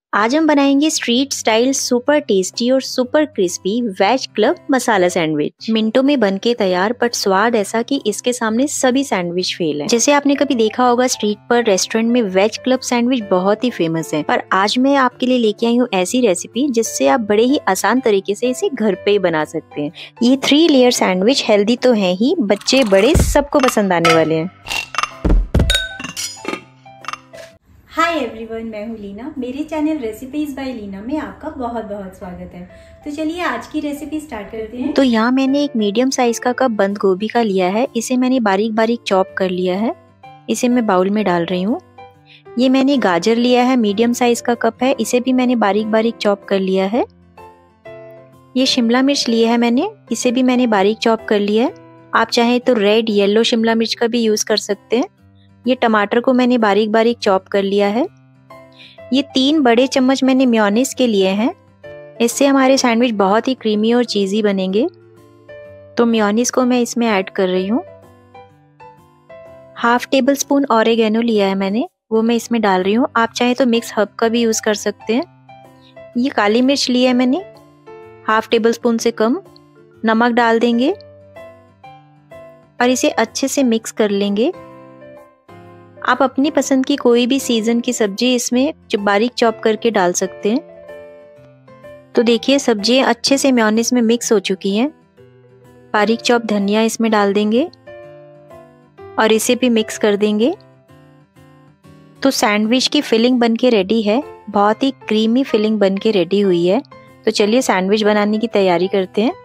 आज हम बनाएंगे स्ट्रीट स्टाइल सुपर टेस्टी और super crispy veg club masala sandwich. मिनटों में बनके तैयार, बट स्वाद ऐसा कि इसके सामने सभी सैंडविच फेल हैं। जैसे आपने कभी देखा होगा स्ट्रीट पर रेस्टोरेंट में वेज क्लब सैंडविच बहुत ही फेमस है, पर आज मैं आपके लिए लेके आई हूँ ऐसी रेसिपी जिससे आप बड़े ही आसान तरीके से इसे घर पे ही बना सकते हैं। ये 3 लेयर सैंडविच हेल्दी तो है ही, बच्चे बड़े सबको पसंद आने वाले हैं। हाय एवरीवन, मैं हूँ लीना। मेरे चैनल रेसिपीज बाय लीना में आपका बहुत बहुत स्वागत है। तो चलिए आज की रेसिपी स्टार्ट करते हैं। तो यहाँ मैंने एक मीडियम साइज का कप बंद गोभी का लिया है। इसे मैंने बारीक बारीक चॉप कर लिया है। इसे मैं बाउल में डाल रही हूँ। ये मैंने गाजर लिया है, मीडियम साइज का कप है, इसे भी मैंने बारीक बारीक चॉप कर लिया है। ये शिमला मिर्च लिया है मैंने, इसे भी मैंने बारीक चॉप कर लिया है। आप चाहें तो रेड येलो शिमला मिर्च का भी यूज कर सकते हैं। ये टमाटर को मैंने बारीक बारीक चॉप कर लिया है। ये 3 बड़े चम्मच मैंने मेयोनीज के लिए हैं। इससे हमारे सैंडविच बहुत ही क्रीमी और चीज़ी बनेंगे। तो मेयोनीज को मैं इसमें ऐड कर रही हूँ। 1/2 टेबल स्पून ऑरिगेनो लिया है मैंने, वो मैं इसमें डाल रही हूँ। आप चाहे तो मिक्स हर्ब का भी यूज कर सकते हैं। ये काली मिर्च ली है मैंने, 1/2 टेबल स्पून से कम। नमक डाल देंगे और इसे अच्छे से मिक्स कर लेंगे। आप अपनी पसंद की कोई भी सीजन की सब्जी इसमें बारीक चॉप करके डाल सकते हैं। तो देखिए सब्जियां अच्छे से मेयोनीज में मिक्स हो चुकी हैं। बारीक चॉप धनिया इसमें डाल देंगे और इसे भी मिक्स कर देंगे। तो सैंडविच की फिलिंग बनके रेडी है। बहुत ही क्रीमी फिलिंग बनके रेडी हुई है। तो चलिए सैंडविच बनाने की तैयारी करते हैं।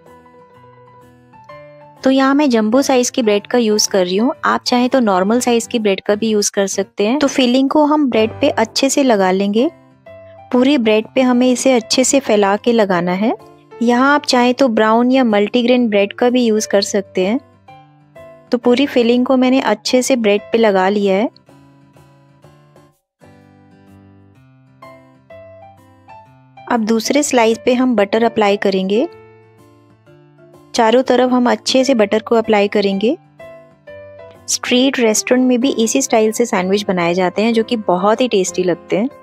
तो यहाँ मैं जंबो साइज की ब्रेड का यूज कर रही हूँ। आप चाहे तो नॉर्मल साइज की ब्रेड का भी यूज कर सकते हैं। तो फिलिंग को हम ब्रेड पे अच्छे से लगा लेंगे। पूरी ब्रेड पे हमें इसे अच्छे से फैला के लगाना है। यहाँ आप चाहे तो ब्राउन या मल्टीग्रेन ब्रेड का भी यूज कर सकते हैं। तो पूरी फिलिंग को मैंने अच्छे से ब्रेड पे लगा लिया है। अब दूसरे स्लाइस पे हम बटर अप्लाई करेंगे। चारों तरफ हम अच्छे से बटर को अप्लाई करेंगे। स्ट्रीट रेस्टोरेंट में भी इसी स्टाइल से सैंडविच बनाए जाते हैं, जो कि बहुत ही टेस्टी लगते हैं।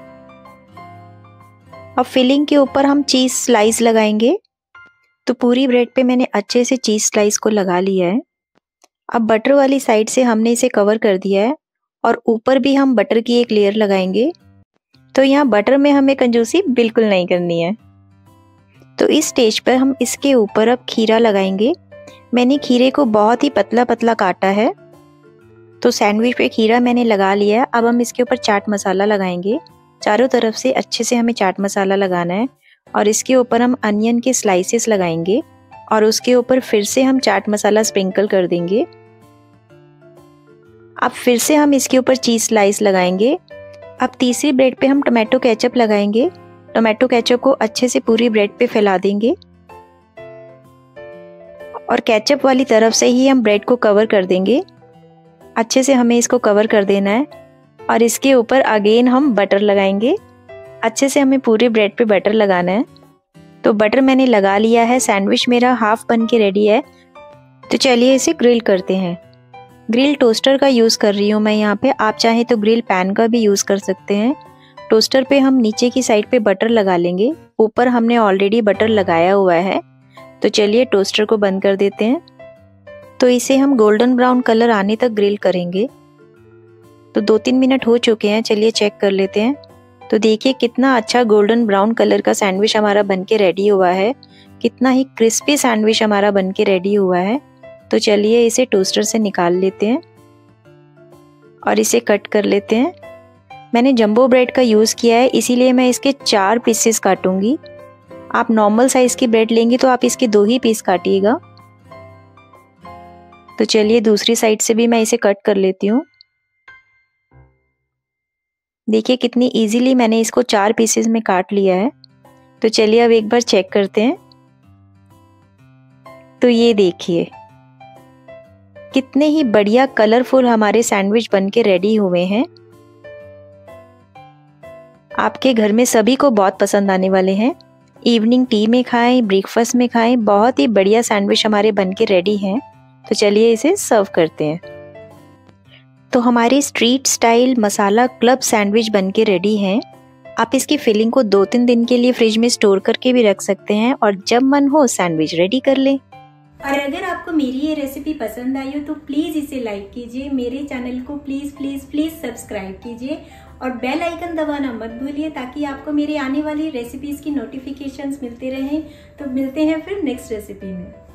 अब फिलिंग के ऊपर हम चीज स्लाइस लगाएंगे। तो पूरी ब्रेड पे मैंने अच्छे से चीज स्लाइस को लगा लिया है। अब बटर वाली साइड से हमने इसे कवर कर दिया है और ऊपर भी हम बटर की एक लेयर लगाएंगे। तो यहाँ बटर में हमें कंजूसी बिल्कुल नहीं करनी है। तो इस स्टेज पर हम इसके ऊपर अब खीरा लगाएंगे। मैंने खीरे को बहुत ही पतला पतला काटा है। तो सैंडविच पे खीरा मैंने लगा लिया है। अब हम इसके ऊपर चाट मसाला लगाएंगे। चारों तरफ से अच्छे से हमें चाट मसाला लगाना है और इसके ऊपर हम अनियन के स्लाइसेस लगाएंगे और उसके ऊपर फिर से हम चाट मसाला स्प्रिंकल कर देंगे। अब फिर से हम इसके ऊपर चीज स्लाइस लगाएंगे। अब तीसरी ब्रेड पे हम टोमेटो केचप लगाएंगे। टोमेटो केचप को अच्छे से पूरी ब्रेड पे फैला देंगे और केचप वाली तरफ से ही हम ब्रेड को कवर कर देंगे। अच्छे से हमें इसको कवर कर देना है और इसके ऊपर अगेन हम बटर लगाएंगे। अच्छे से हमें पूरी ब्रेड पे बटर लगाना है। तो बटर मैंने लगा लिया है। सैंडविच मेरा हाफ बन के रेडी है। तो चलिए इसे ग्रिल करते हैं। ग्रिल टोस्टर का यूज़ कर रही हूँ मैं यहाँ पे। आप चाहें तो ग्रिल पैन का भी यूज़ कर सकते हैं। टोस्टर पे हम नीचे की साइड पे बटर लगा लेंगे। ऊपर हमने ऑलरेडी बटर लगाया हुआ है। तो चलिए टोस्टर को बंद कर देते हैं। तो इसे हम गोल्डन ब्राउन कलर आने तक ग्रिल करेंगे। तो 2-3 मिनट हो चुके हैं, चलिए चेक कर लेते हैं। तो देखिए कितना अच्छा गोल्डन ब्राउन कलर का सैंडविच हमारा बनके रेडी हुआ है। कितना ही क्रिस्पी सैंडविच हमारा बनके रेडी हुआ है। तो चलिए इसे टोस्टर से निकाल लेते हैं और इसे कट कर लेते हैं। मैंने जंबो ब्रेड का यूज़ किया है, इसीलिए मैं इसके 4 पीसेस काटूंगी। आप नॉर्मल साइज की ब्रेड लेंगे तो आप इसके 2 ही पीस काटिएगा। तो चलिए दूसरी साइड से भी मैं इसे कट कर लेती हूँ। देखिए कितनी इजीली मैंने इसको 4 पीसेस में काट लिया है। तो चलिए अब एक बार चेक करते हैं। तो ये देखिए कितने ही बढ़िया कलरफुल हमारे सैंडविच बनके रेडी हुए हैं। आपके घर में सभी को बहुत पसंद आने वाले हैं। इवनिंग टी में खाएं, ब्रेकफास्ट में खाएं। बहुत ही बढ़िया सैंडविच हमारे बनके रेडी हैं। तो चलिए इसे सर्व करते हैं। तो हमारे street style masala club sandwich बनके रेडी हैं। आप इसकी फिलिंग को 2-3 दिन के लिए फ्रिज में स्टोर करके भी रख सकते हैं और जब मन हो सैंडविच रेडी कर लें। और अगर आपको मेरी ये रेसिपी पसंद आई हो तो प्लीज़ इसे लाइक कीजिए, मेरे चैनल को प्लीज़ प्लीज़ प्लीज़ सब्सक्राइब कीजिए और बेल आइकन दबाना मत भूलिए ताकि आपको मेरे आने वाली रेसिपीज़ की नोटिफिकेशंस मिलते रहें। तो मिलते हैं फिर नेक्स्ट रेसिपी में।